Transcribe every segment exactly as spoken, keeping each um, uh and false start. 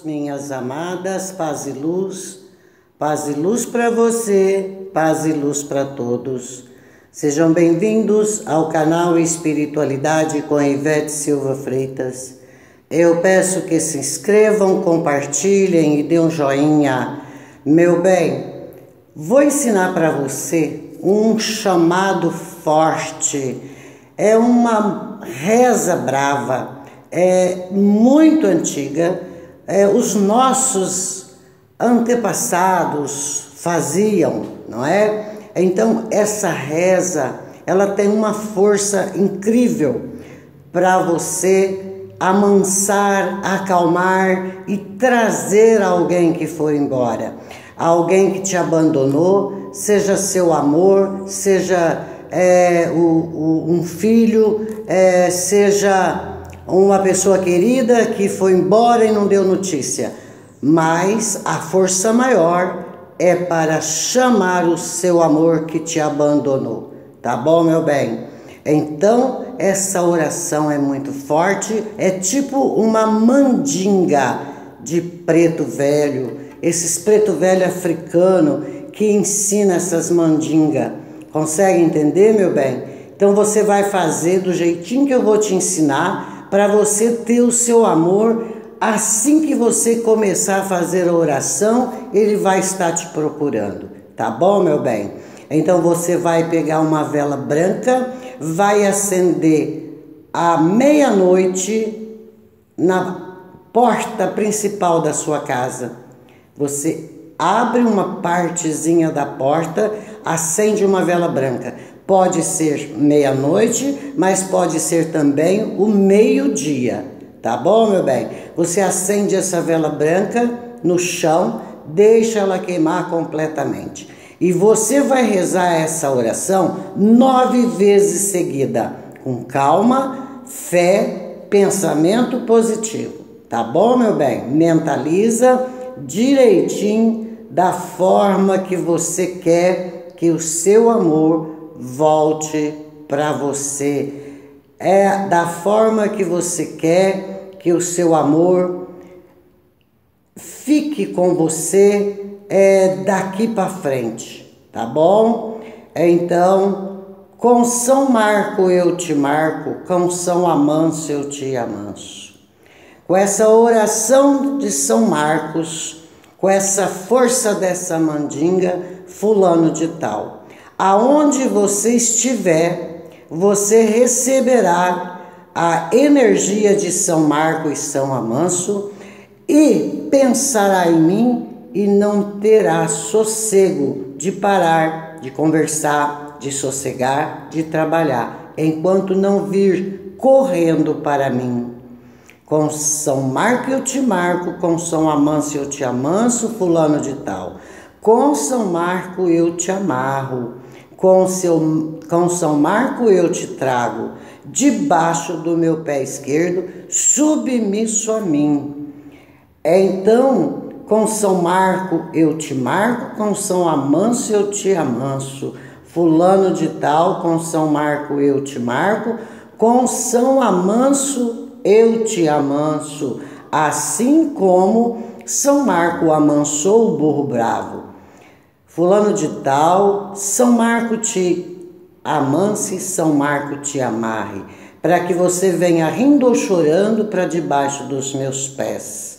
minhas amadas, paz e luz, paz e luz para você, paz e luz para todos. Sejam bem-vindos ao canal Espiritualidade com Ivete Silva Freitas. Eu peço que se inscrevam, compartilhem e dê um joinha. Meu bem, vou ensinar para você um chamado forte. É uma reza brava, é muito antiga. É, os nossos antepassados faziam, não é? Então essa reza, ela tem uma força incrível para você amansar, acalmar e trazer alguém que for embora, alguém que te abandonou, seja seu amor, seja é, o, o, um filho, é, seja uma pessoa querida que foi embora e não deu notícia. Mas a força maior é para chamar o seu amor que te abandonou, tá bom, meu bem? Então, essa oração é muito forte, é tipo uma mandinga de preto velho, esses preto velho africano que ensina essas mandingas. Consegue entender, meu bem? Então você vai fazer do jeitinho que eu vou te ensinar para você ter o seu amor. Assim que você começar a fazer a oração, ele vai estar te procurando, tá bom, meu bem? Então você vai pegar uma vela branca, vai acender à meia-noite na porta principal da sua casa. Você abre uma partezinha da porta, acende uma vela branca. Pode ser meia-noite, mas pode ser também o meio-dia, tá bom, meu bem? Você acende essa vela branca no chão, deixa ela queimar completamente. E você vai rezar essa oração nove vezes seguida, com calma, fé, pensamento positivo, tá bom, meu bem? Mentaliza direitinho da forma que você quer que o seu amor volte para você. É da forma que você quer que o seu amor fique com você é, daqui para frente, tá bom? Então, com São Marco eu te marco, com São Amanso eu te amanso. Com essa oração de São Marcos, com essa força dessa mandinga, fulano de tal, aonde você estiver, você receberá a energia de São Marco e São Amanso e pensará em mim e não terá sossego de parar, de conversar, de sossegar, de trabalhar, enquanto não vir correndo para mim. Com São Marco eu te marco, com São Amanso eu te amanso, fulano de tal. Com São Marco eu te amarro, com, seu, com São Marco eu te trago, debaixo do meu pé esquerdo, submisso a mim. Então, com São Marco eu te marco, com São Amanso eu te amanso, fulano de tal, com São Marco eu te marco, com São Amanso eu te amanso, assim como São Marco amansou o burro bravo. Fulano de tal, São Marco te amanse, São Marco te amarre, para que você venha rindo ou chorando para debaixo dos meus pés.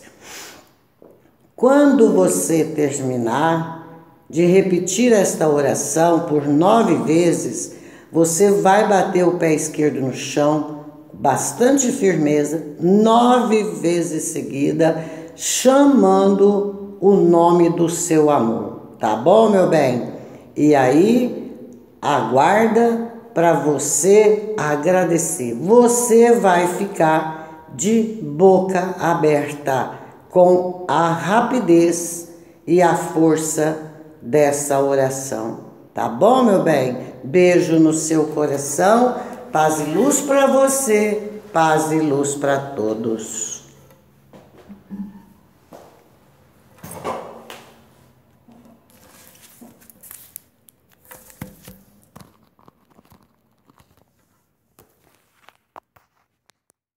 Quando você terminar de repetir esta oração por nove vezes, você vai bater o pé esquerdo no chão, bastante firmeza, nove vezes seguida, chamando o nome do seu amor. Tá bom, meu bem? E aí, aguarda para você agradecer. Você vai ficar de boca aberta com a rapidez e a força dessa oração. Tá bom, meu bem? Beijo no seu coração, paz e luz para você, paz e luz para todos.